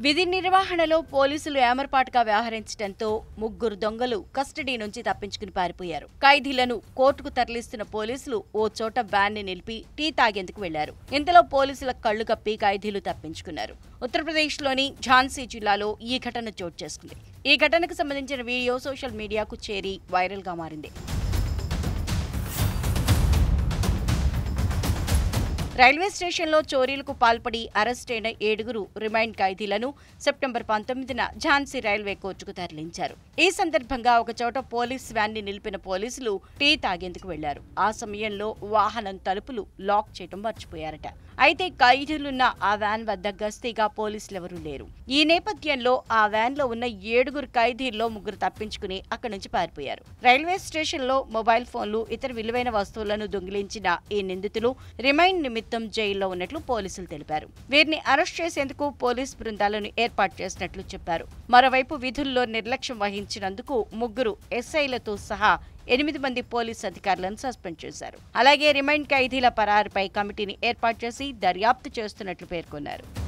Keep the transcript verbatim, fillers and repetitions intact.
విధి నిర్వహణలో పోలీసులు ఏమరపాటుగా వ్యవహరించడంతో ముగ్గురు దొంగలు కస్టడీ నుంచి తప్పించుకుని పారిపోయారు. ఖైదీలను కోర్టుకు తరలిస్తున్న పోలీసులు ఓ చోట వ్యాన్ ని నిలిపి టీ తాగేందుకు వెళ్లారు. ఇంతలో పోలీసుల కళ్లు కప్పి ఖైదీలు తప్పించుకున్నారు. ఉత్తరప్రదేశ్లోని ఝాన్సీ జిల్లాలో ఈ ఘటన చోటు చేసుకుంది. ఈ ఘటనకు సంబంధించిన వీడియో సోషల్ మీడియాకు చేరి వైరల్ గా మారింది. రైల్వే స్టేషన్లో చోరీలకు పాల్పడి అరెస్టైన ఏడుగురు రిమైండ్ ఖైదీలను సెప్టెంబర్ పంతొమ్మిదిన ఝాన్సీ రైల్వే కోర్టుకు తరలించారు. ఈ సందర్భంగా ఒకచోట పోలీస్ వ్యాన్ ని నిలిపిన పోలీసులు టీ తాగేందుకు వెళ్లారు. ఆ సమయంలో వాహనం తలుపులు లాక్ చేయడం మర్చిపోయారట. అయితే ఖైదీలున్న ఆ వ్యాన్ వద్ద గస్తీగా పోలీసులెవరూ లేరు. ఈ నేపథ్యంలో ఆ వ్యాన్ లో ఉన్న ఏడుగురు ఖైదీల్లో ముగ్గురు తప్పించుకుని అక్కడి నుంచి పారిపోయారు. రైల్వే స్టేషన్లో మొబైల్ ఫోన్లు, ఇతర విలువైన వస్తువులను దొంగిలించిన ఈ నిందితులు రిమైండ్ నిమిత్తం జైల్లో ఉన్నట్లు పోలీసులు తెలిపారు. వీరిని అరెస్ట్ చేసేందుకు పోలీస్ బృందాలను ఏర్పాటు చేసినట్లు చెప్పారు. మరోవైపు విధుల్లో నిర్లక్ష్యం వహించినందుకు ముగ్గురు ఎస్ఐలతో సహా ఎనిమిది మంది పోలీసు అధికారులను సస్పెండ్ చేశారు. అలాగే రిమైండ్ ఖైదీల పరారుపై కమిటీని ఏర్పాటు చేసి దర్యాప్తు చేస్తున్నట్లు పేర్కొన్నారు.